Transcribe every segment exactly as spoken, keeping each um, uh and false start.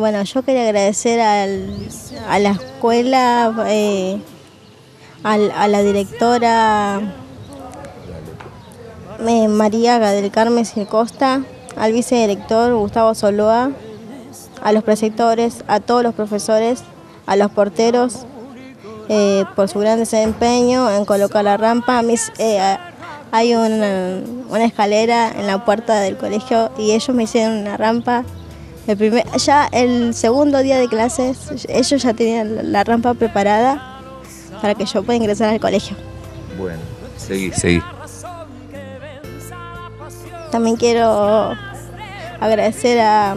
bueno, yo quería agradecer al, a la escuela, eh, al, a la directora eh, María del Carmen Costa, al vicedirector Gustavo Soloa, a los preceptores, a todos los profesores, a los porteros, eh, por su gran desempeño en colocar la rampa. Mis, eh, hay una, una escalera en la puerta del colegio y ellos me hicieron una rampa. El primer, ya el segundo día de clases, ellos ya tenían la rampa preparada para que yo pueda ingresar al colegio. Bueno, seguí, seguí. También quiero agradecer a,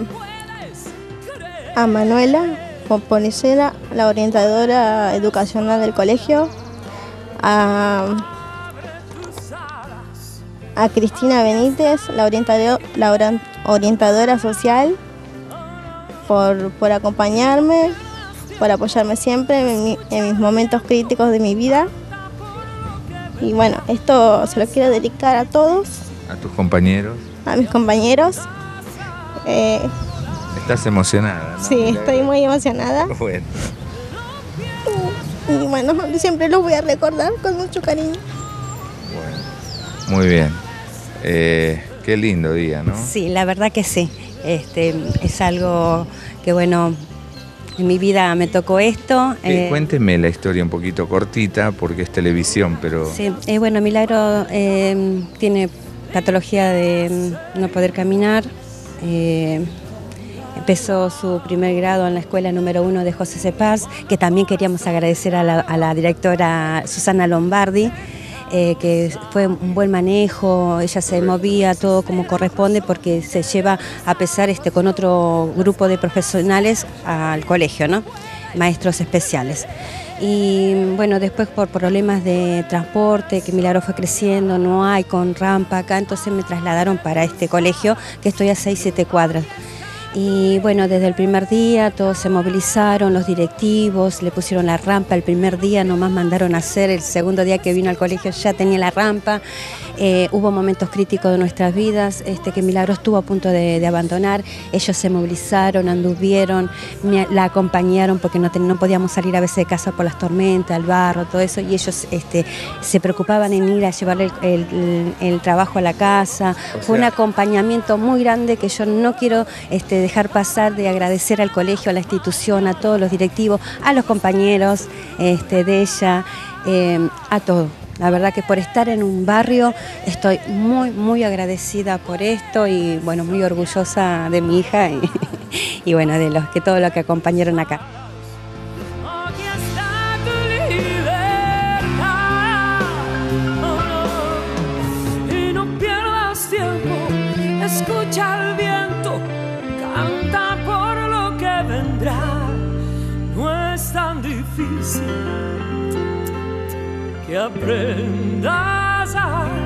a Manuela Pomponicela, la orientadora educacional del colegio, a, a Cristina Benítez, la orientadora, la orientadora social, por, por acompañarme, por apoyarme siempre en, mi, en mis momentos críticos de mi vida. Y bueno, esto se lo quiero dedicar a todos. ¿A tus compañeros? A mis compañeros. Eh, ¿Estás emocionada, no? Sí, estoy muy emocionada. Bueno. Y, y bueno, siempre los voy a recordar con mucho cariño. Bueno, muy bien. Eh, qué lindo día, ¿no? Sí, la verdad que sí. Este, es algo que, bueno, en mi vida me tocó esto. Eh, eh, cuénteme la historia un poquito cortita, porque es televisión, pero... Sí, eh, bueno, Milagro eh, tiene patología de no poder caminar. Eh, empezó su primer grado en la escuela número uno de José Cepaz, que también queríamos agradecer a la, a la directora Susana Lombardi, Eh, que fue un buen manejo, ella se movía todo como corresponde porque se lleva a pesar este, con otro grupo de profesionales al colegio, ¿no? Maestros especiales. Y bueno, después por problemas de transporte, que Milagro fue creciendo, no hay con rampa acá, entonces me trasladaron para este colegio, que estoy a seis, siete cuadras. Y bueno, desde el primer día todos se movilizaron, los directivos, le pusieron la rampa el primer día, nomás mandaron a hacer, el segundo día que vino al colegio ya tenía la rampa. Eh, hubo momentos críticos de nuestras vidas, este, que Milagro estuvo a punto de, de abandonar, ellos se movilizaron, anduvieron, me, la acompañaron porque no, ten, no podíamos salir a veces de casa por las tormentas, el barro, todo eso, y ellos este, se preocupaban en ir a llevarle el, el, el trabajo a la casa. O sea, fue un acompañamiento muy grande que yo no quiero este, dejar pasar de agradecer al colegio, a la institución, a todos los directivos, a los compañeros este, de ella, eh, a todo. La verdad que por estar en un barrio estoy muy, muy agradecida por esto y bueno, muy orgullosa de mi hija y, y bueno, de los que todos los que acompañaron acá. Escucha el viento, canta por lo que vendrá, no es tan difícil que aprendas a